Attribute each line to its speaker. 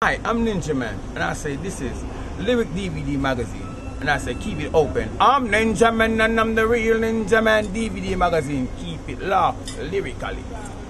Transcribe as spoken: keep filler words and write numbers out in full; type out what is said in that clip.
Speaker 1: Hi, I'm Ninjaman, and I say this is Lyric D V D Magazine, and I say keep it open. I'm Ninjaman, and I'm the real Ninjaman D V D Magazine. Keep it locked lyrically.